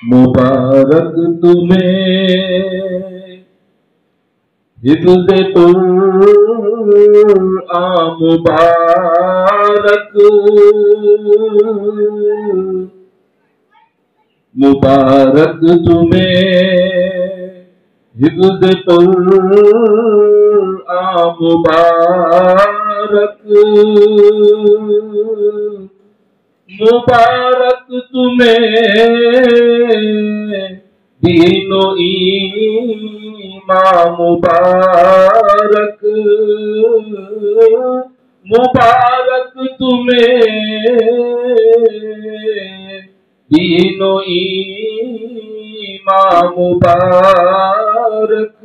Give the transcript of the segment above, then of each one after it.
मुबारक तुम्हें हिफ्ज़ कुरआन मुबारक, मुबारक तुम्हें हिफ्ज़ कुरआन मुबारक, मुबारक तुम्हें दीनो ईमान मुबारक, मुबारक तुम्हें दीनो ईमान मुबारक,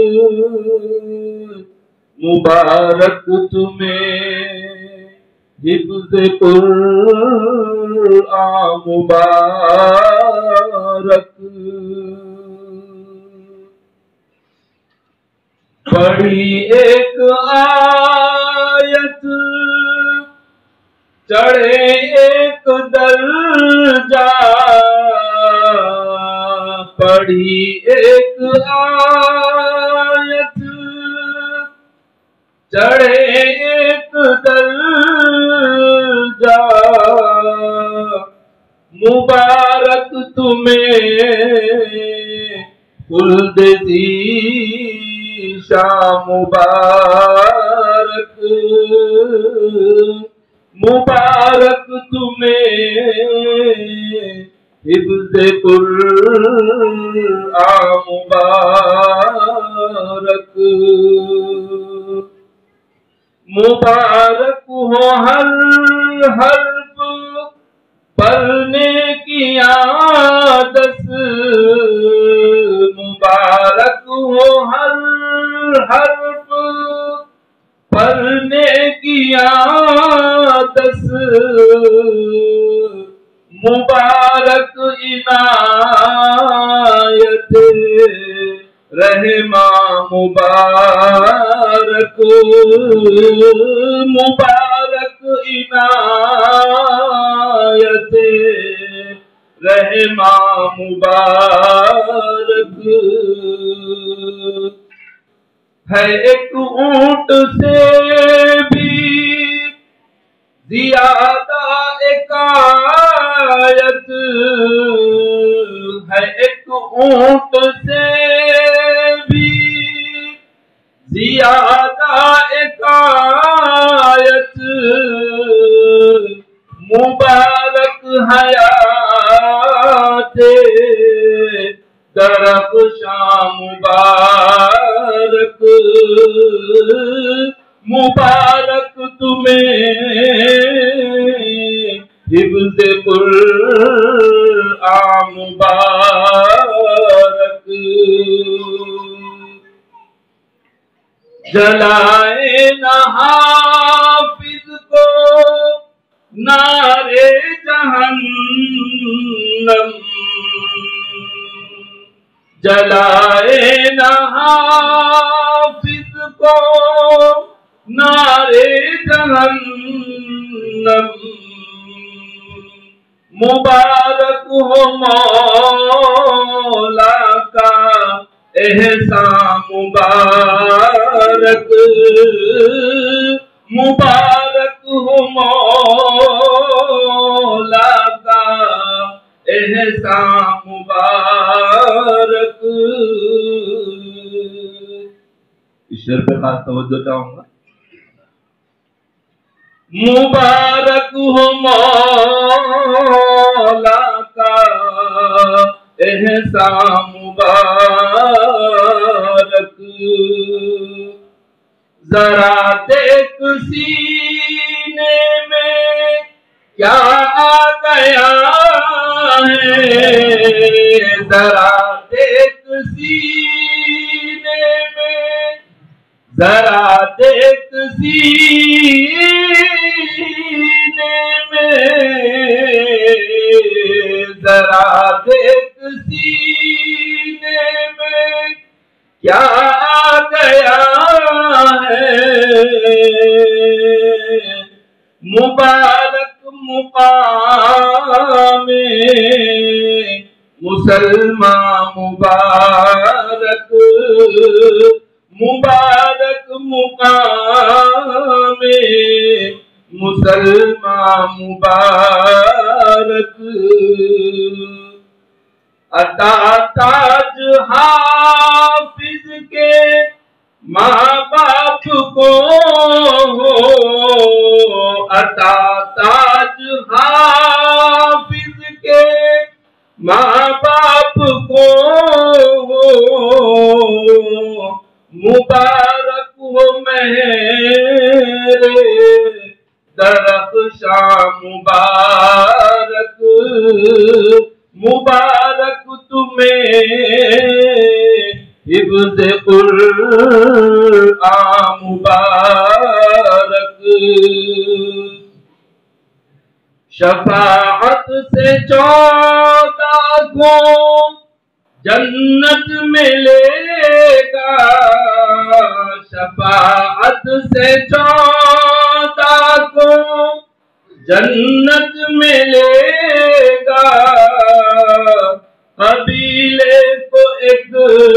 मुबारक तुम्हें हिफ्ज़ कुरआन मुबारक। पढ़ी एक आयत चढ़े एक दर्जा, पढ़ी एक आयत चढ़े एक दर्जा, मुबारक तुम्हें खुल्द ज़ीशा मुबारक, मुबारक तुम्हें हिफ्ज़ कुरआन मुबारक, मुबारक हो हर हर्फ पढ़ने की आदत, मुबारक हो हर हर्फ पढ़ने की आदत, मुबारक इनायत रहमा मुबारक, मुबारक इनायत रहमा मुबारक। है एक ऊंट से भी ज़ियादा एकायत, है एक ऊंट से भी ज़ियादा एकायत, मुबारक हयाते दरख़्शां मुबारक, मुबारक तुम्हें हिफ्ज़ कुरआन मुबारक। जलाए न हाफिज को नारे जहन्नम, जलाए न हाफिज को नारे जहन्नम, मुबारक हो मौला का एहसान मुबारक, मुबारक हो मौला का एहसान मुबारक। इस शेर पे खास तवज्जो चाहूंगा। मुबारक हो मौला का एहसान मुबारक, जरा देख सीने में क्या आ गया है, जरा देख सीने में, जरा देख सीने में, जरा देख सीने में क्या आ गया है, मुबारक मुकामे मुसलमान मुबारक, मुबारक मुकामे मुसलमान मुबारक। अता ताज हाफिज के माँ बाप को हो, अता ताज हाफिज के माँ बाप को हो, मुबारक हो मेरे दरख्शां मुबारक, मुबारक तुम्हें हिफ्ज़ कुरआन मुबारक। शफाअत से 14 को जन्नत मिलेगा, शफाअत से 14 को जन्नत मिलेगा। कबीले को एक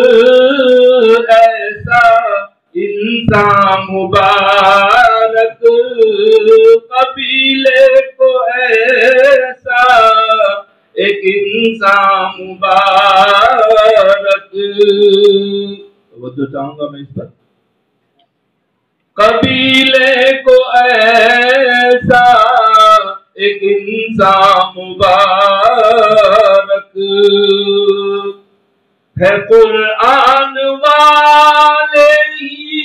ऐसा इंसान मुबारक, कबीले को ऐसा एक इंसान मुबारक। वो तो चाहूंगा मैं इस पर, कबीले को ऐसा एक इंसान मुबारक है। कुरान वाले ही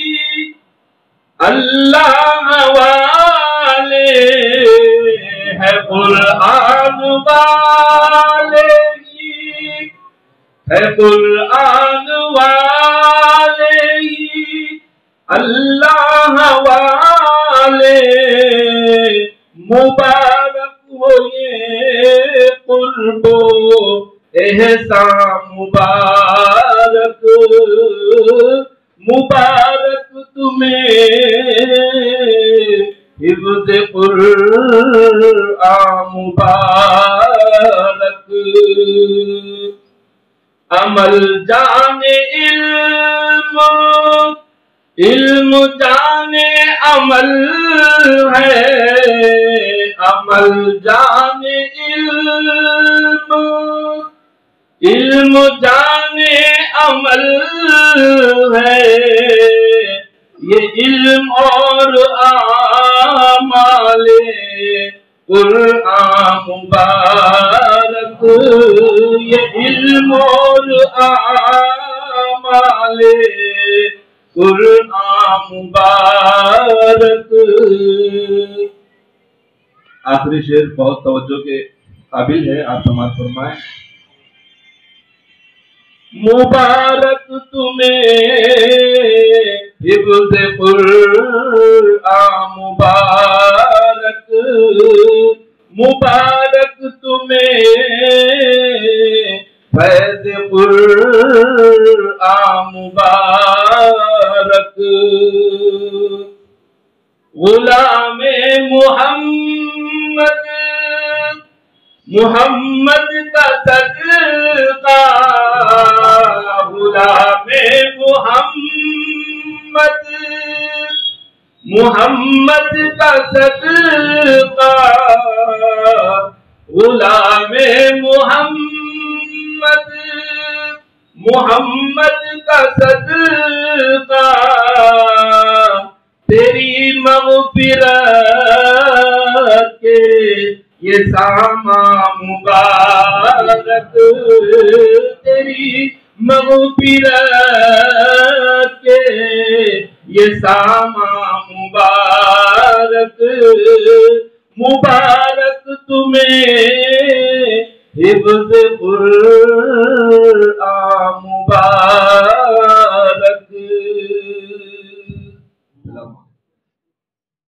अल्लाह वाले है, कुरान वाले ही है, कुरान वाले ही अल्लाह वाले। मुबारक हो ये कुर्बो एहसान मुबारक, मुबारक तुम्हें हिफ्ज़ कुरआन मुबारक। अमल जाने इल्म, इल्म जाने अमल है, अमल जाने इल्म, इल्म जाने अमल है। ये इल्म और आमाले कुरआन मुबारक, ये इल्म और आमाले कुरआन मुबारक। आखिरी शेर बहुत तवज्जो के काबिल है, आप समाज फरमाएं। मुबारक तुम्हें हिफ्ज़ कुरआन मुबारक, मुबारक तुम्हें फैज़ कुरआन मुबारक। गुलामे मुहम्मद, मुहम्मद का सदका, गुलामे मुहम्मद, मुहम्मद का सदका, गुलामे मुहम्मद, मुहम्मद का सदका। तेरी मग़फ़िरत के ये सामा मुबारक, तेरी मग़फ़िरत के ये सामा मुबारक। मुबारक तुम्हें हिफ्ज़ कुरआन